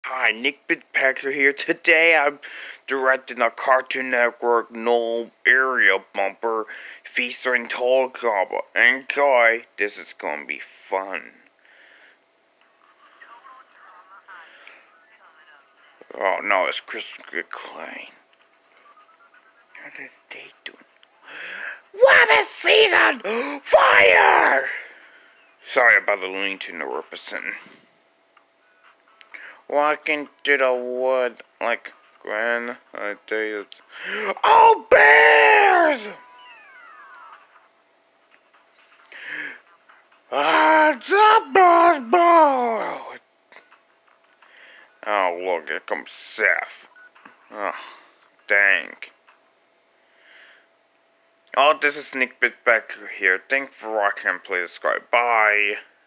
Hi, Nick Fitzpatrick here. Today I'm directing a Cartoon Network No Area Bumper featuring Total Drama. Enjoy, this is gonna be fun. Oh no, it's Christopher Klein. What is they doing? Wabbit season! Fire! Sorry about the Looney Tunes representing. Walking through the wood like Gwen. I tell you. Oh, bears! It's a ball. Oh, look, here comes Seth. Oh, dang. Oh, this is Nick Fitzpatrick here. Thanks for watching and please subscribe. Bye.